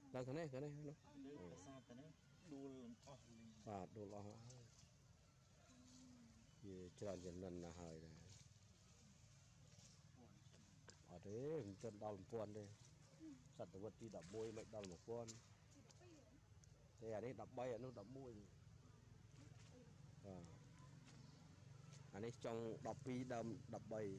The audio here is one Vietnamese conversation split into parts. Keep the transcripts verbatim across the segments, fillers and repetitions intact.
Đây cái này cái này nó. Cái sao thế này đuôi to Và đồ lo gì tròn dần lần là hơi này ở thế chân đau làm quan đây sạch vật đi đập môi mệt đau một con thế à đây đập bay nó đập môi à anh ấy trong đập pi đâm đập bay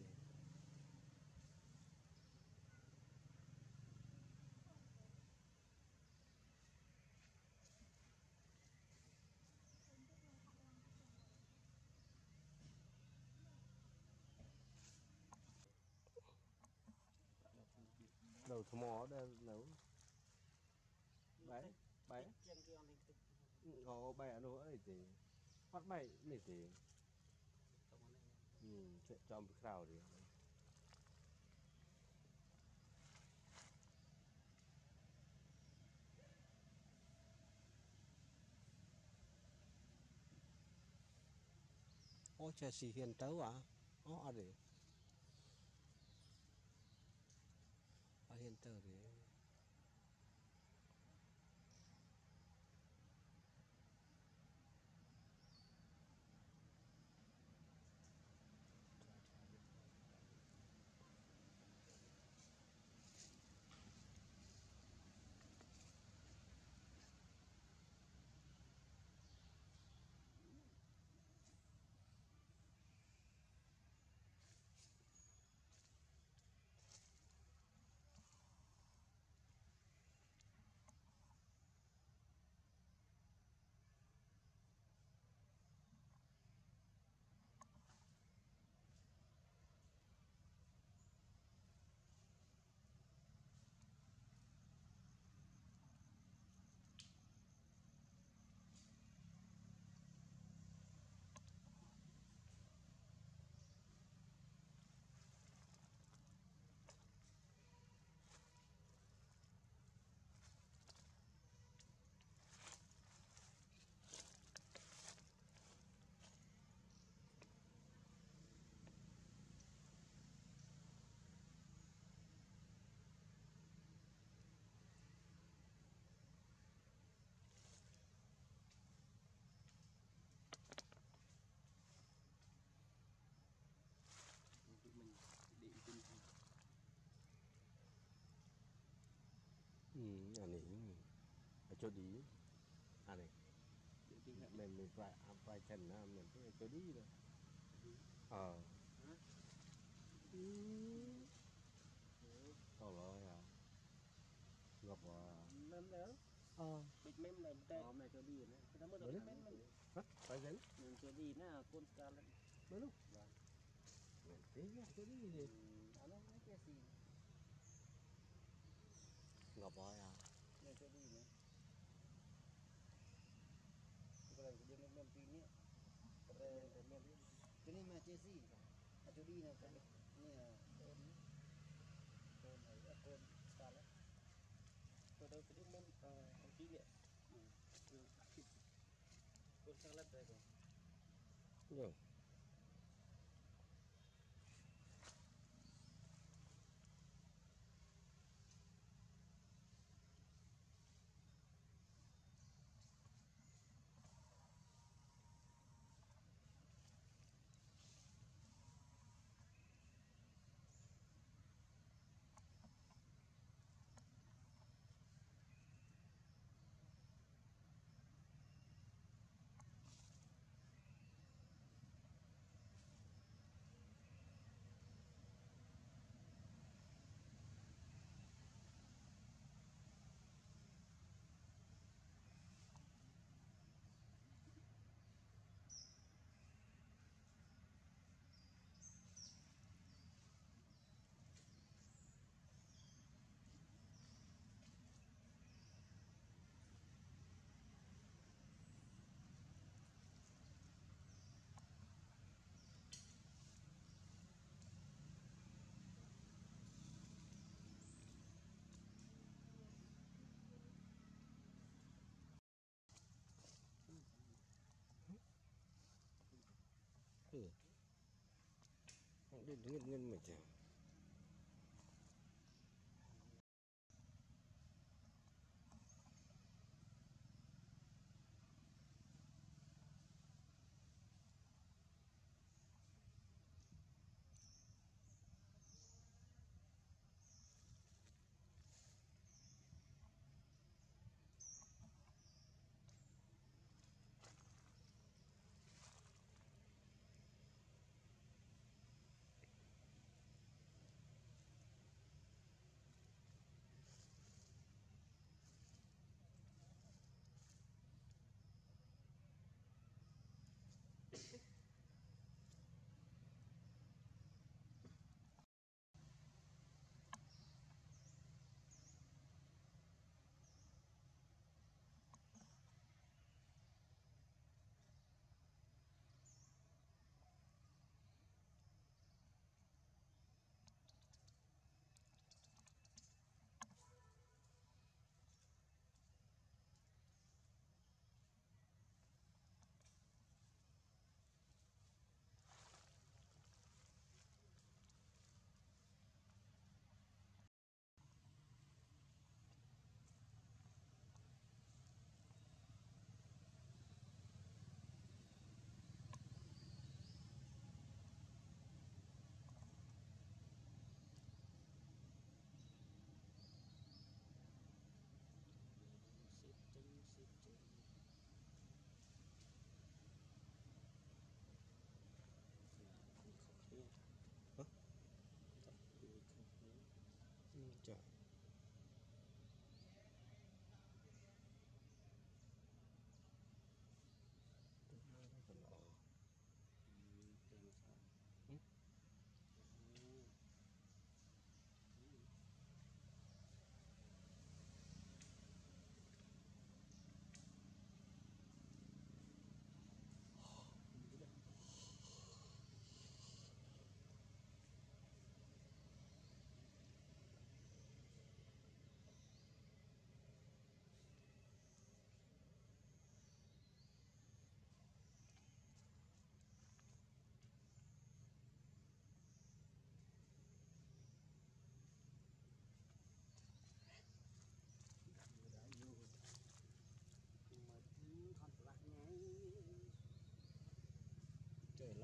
đầu thò mò đây nấu bảy bảy ngó bảy nó ấy thì bắt bảy này thì ừ chuyện trong cái khảo đi ô Jazzy hiền tấu à ô ở đây ở hiền tấu đấy tụi mình để tinh ừ anh ấy ở chỗ đi anh ấy mình mình phải phải chân na mình phải chỗ đi rồi ờ to rồi à ngọc à mem đó ờ bịch mem này tệ hôm nay cho đi nữa cái đó mới được mem mình hả phải dính mình cho đi nữa con scar lên mấy lúc mình tí nhá chỗ đi gì à nó nó cái gì ngọc bòi à này cho đi nữa cái này cái mem mem pin nhé cái mem cái này mà Jazzy à cho đi nè cái này con con này con scar lên tôi đâu cái mem con pin nhé con scar lên đây rồi rồi ừ đi đứng lên mình chả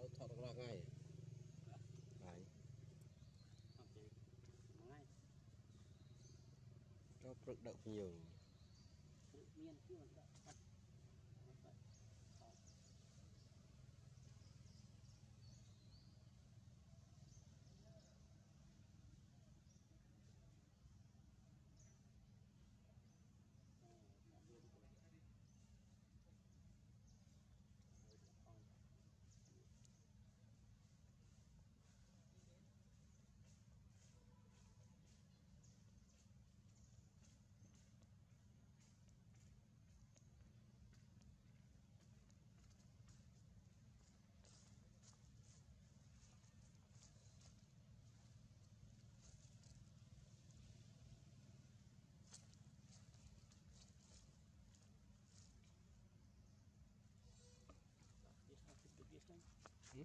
thoát ra ngay đấy ok ngay cho cực động nhiều tự nhiên khi mà đã bắt vậy đó ừ?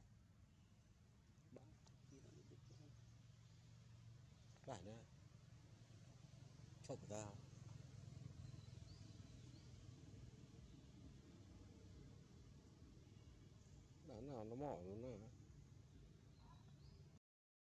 Phải nè chọc ra đã nào nó mỏi luôn nè